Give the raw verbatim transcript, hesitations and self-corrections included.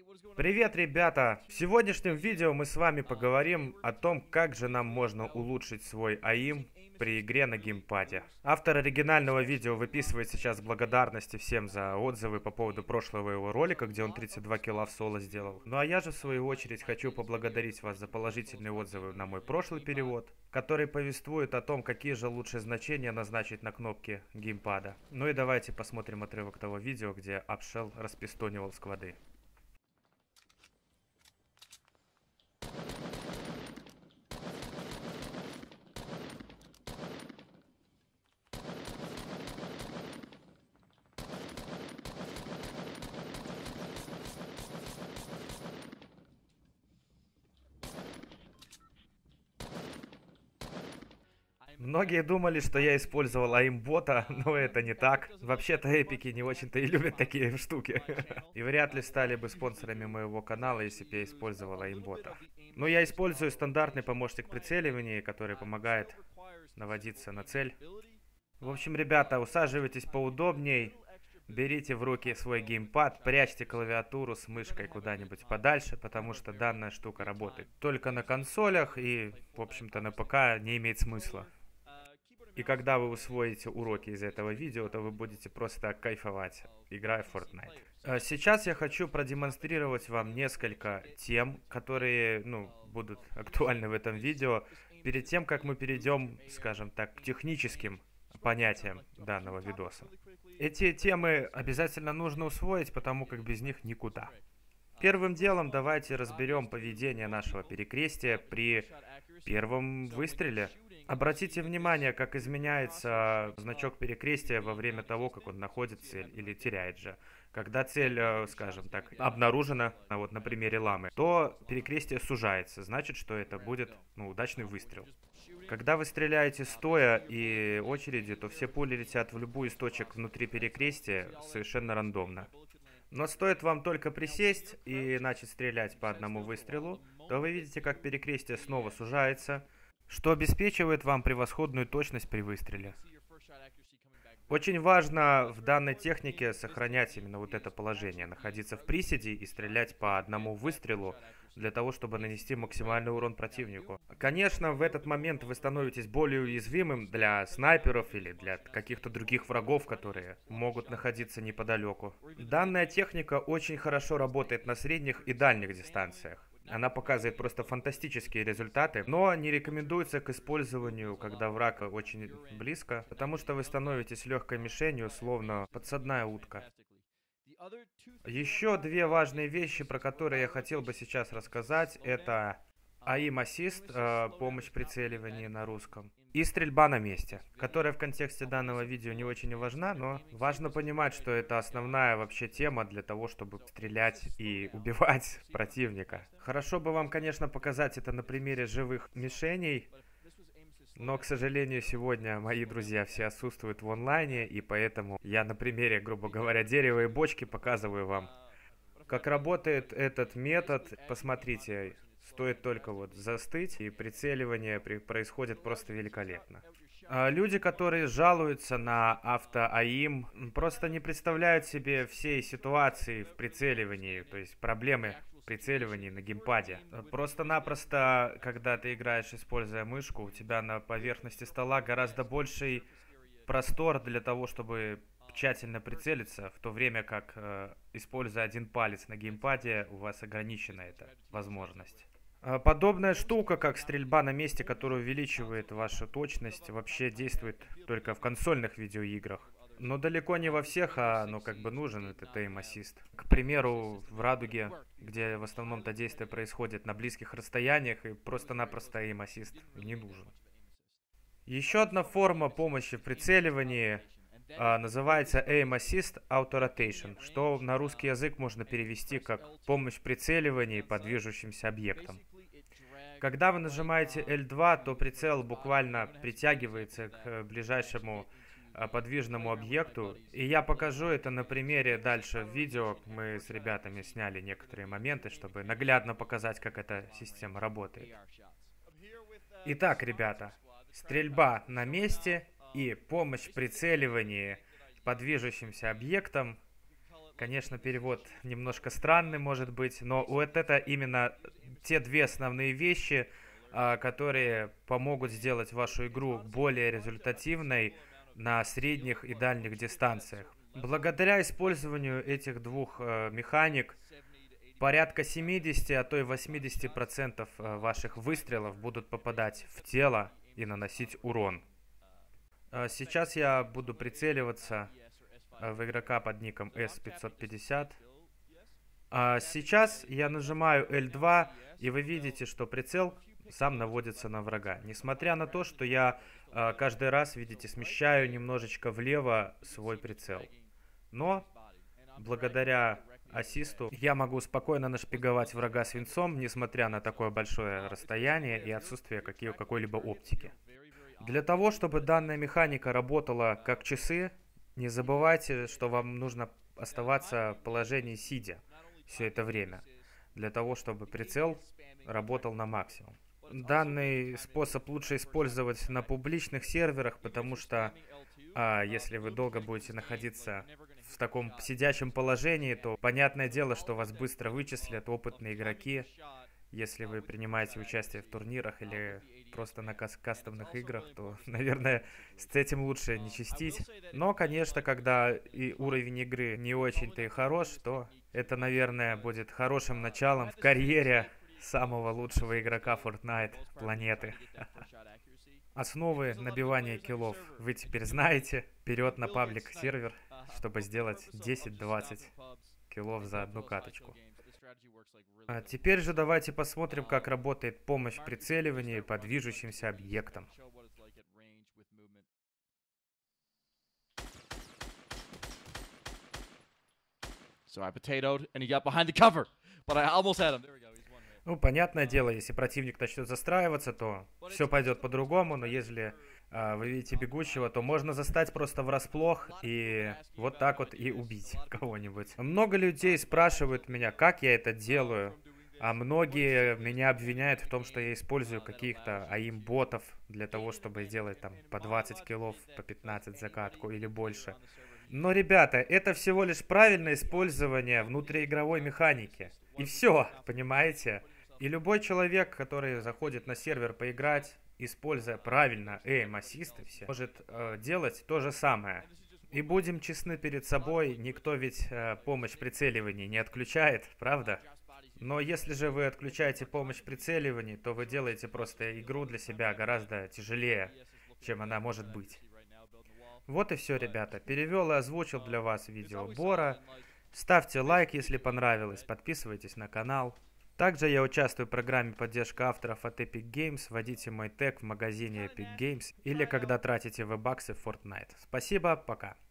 Привет, ребята! В сегодняшнем видео мы с вами поговорим о том, как же нам можно улучшить свой АИМ при игре на геймпаде. Автор оригинального видео выписывает сейчас благодарности всем за отзывы по поводу прошлого его ролика, где он тридцать два килла в соло сделал. Ну а я же в свою очередь хочу поблагодарить вас за положительные отзывы на мой прошлый перевод, который повествует о том, какие же лучшие значения назначить на кнопке геймпада. Ну и давайте посмотрим отрывок того видео, где Апшел распистонивал сквады. Многие думали, что я использовал аимбота, но это не так. Вообще-то эпики не очень-то и любят такие штуки. И вряд ли стали бы спонсорами моего канала, если бы я использовал аимбота. Но я использую стандартный помощник прицеливания, который помогает наводиться на цель. В общем, ребята, усаживайтесь поудобней. Берите в руки свой геймпад, прячьте клавиатуру с мышкой куда-нибудь подальше, потому что данная штука работает только на консолях и, в общем-то, на ПК не имеет смысла. И когда вы усвоите уроки из этого видео, то вы будете просто кайфовать, играя в Fortnite. Сейчас я хочу продемонстрировать вам несколько тем, которые, ну, будут актуальны в этом видео, перед тем, как мы перейдем, скажем так, к техническим понятиям данного видоса. Эти темы обязательно нужно усвоить, потому как без них никуда. Первым делом давайте разберем поведение нашего перекрестия при первом выстреле. Обратите внимание, как изменяется значок перекрестия во время того, как он находит цель или теряет же. Когда цель, скажем так, обнаружена, а вот на примере ламы, то перекрестие сужается, значит, что это будет, ну, удачный выстрел. Когда вы стреляете стоя и очереди, то все пули летят в любую из точек внутри перекрестия совершенно рандомно. Но стоит вам только присесть и начать стрелять по одному выстрелу, то вы видите, как перекрестие снова сужается, что обеспечивает вам превосходную точность при выстреле. Очень важно в данной технике сохранять именно вот это положение, находиться в приседе и стрелять по одному выстрелу, для того, чтобы нанести максимальный урон противнику. Конечно, в этот момент вы становитесь более уязвимым для снайперов или для каких-то других врагов, которые могут находиться неподалеку. Данная техника очень хорошо работает на средних и дальних дистанциях. Она показывает просто фантастические результаты, но не рекомендуется к использованию, когда враг очень близко, потому что вы становитесь легкой мишенью, словно подсадная утка. Еще две важные вещи, про которые я хотел бы сейчас рассказать, это аим ассист, э, помощь прицеливания на русском, и стрельба на месте, которая в контексте данного видео не очень важна, но важно понимать, что это основная вообще тема для того, чтобы стрелять и убивать противника. Хорошо бы вам, конечно, показать это на примере живых мишеней, но, к сожалению, сегодня мои друзья все отсутствуют в онлайне, и поэтому я на примере, грубо говоря, дерева и бочки показываю вам, как работает этот метод. Посмотрите, стоит только вот застыть, и прицеливание происходит просто великолепно. Люди, которые жалуются на авто-аим, просто не представляют себе всей ситуации в прицеливании, то есть проблемы прицеливании на геймпаде. Просто-напросто, когда ты играешь, используя мышку, у тебя на поверхности стола гораздо больший простор для того, чтобы тщательно прицелиться, в то время как, э, используя один палец на геймпаде, у вас ограничена эта возможность. Подобная штука, как стрельба на месте, которая увеличивает вашу точность, вообще действует только в консольных видеоиграх. Но далеко не во всех, а ну как бы нужен этот aim assist. К примеру, в Радуге, где в основном-то действие происходит на близких расстояниях, и просто-напросто aim assist не нужен. Еще одна форма помощи в прицеливании а, называется aim assist auto rotation, что на русский язык можно перевести как помощь в прицеливании по движущимся объектам. Когда вы нажимаете эл два, то прицел буквально притягивается к ближайшему подвижному объекту, и я покажу это на примере дальше в видео. Мы с ребятами сняли некоторые моменты, чтобы наглядно показать, как эта система работает. Итак, ребята, стрельба на месте и помощь в прицеливании по движущимся объектам Конечно, перевод немножко странный может быть, но вот это именно те две основные вещи, а, которые помогут сделать вашу игру более результативной на средних и дальних дистанциях. Благодаря использованию этих двух э, механик, порядка семьдесят, а то и восемьдесят процентов э, ваших выстрелов будут попадать в тело и наносить урон. Э, сейчас я буду прицеливаться э, в игрока под ником эс пятьсот пятьдесят. А сейчас я нажимаю эл два, и вы видите, что прицел сам наводится на врага. Несмотря на то, что я э, каждый раз, видите, смещаю немножечко влево свой прицел. Но благодаря ассисту я могу спокойно нашпиговать врага свинцом, несмотря на такое большое расстояние и отсутствие какие, какой-либо оптики. Для того, чтобы данная механика работала как часы, не забывайте, что вам нужно оставаться в положении сидя все это время, для того, чтобы прицел работал на максимум. Данный способ лучше использовать на публичных серверах, потому что а, если вы долго будете находиться в таком сидячем положении, то понятное дело, что вас быстро вычислят опытные игроки, если вы принимаете участие в турнирах или просто на кас кастомных играх, то, наверное, с этим лучше не чистить. Но, конечно, когда и уровень игры не очень-то и хорош, то это, наверное, будет хорошим началом в карьере самого лучшего игрока Fortnite планеты. Основы набивания киллов вы теперь знаете. Вперед на паблик сервер, чтобы сделать десять-двадцать киллов за одну каточку. А теперь же давайте посмотрим, как работает помощь в прицеливании по движущимся объектам. So I potatoed, and he got behind the cover, but I almost had him. There we go. He's one hit. Ну, понятное дело, если противник начнет застраиваться, то все пойдет по-другому, но если а, вы видите бегущего, то можно застать просто врасплох и вот так вот и убить кого-нибудь. Много людей спрашивают меня, как я это делаю, а многие меня обвиняют в том, что я использую каких-то аим-ботов для того, чтобы сделать там по двадцать киллов, по пятнадцать за катку или больше. Но, ребята, это всего лишь правильное использование внутриигровой механики. И все, понимаете? И любой человек, который заходит на сервер поиграть, используя правильно эйм-ассисты все, может э, делать то же самое. И будем честны перед собой, никто ведь э, помощь в прицеливании не отключает, правда? Но если же вы отключаете помощь в прицеливании, то вы делаете просто игру для себя гораздо тяжелее, чем она может быть. Вот и все, ребята. Перевел и озвучил для вас видео Бора. Ставьте лайк, если понравилось, подписывайтесь на канал. Также я участвую в программе поддержка авторов от Epic Games. Вводите мой тег в магазине Epic Games или когда тратите веб-баксы в Fortnite. Спасибо, пока.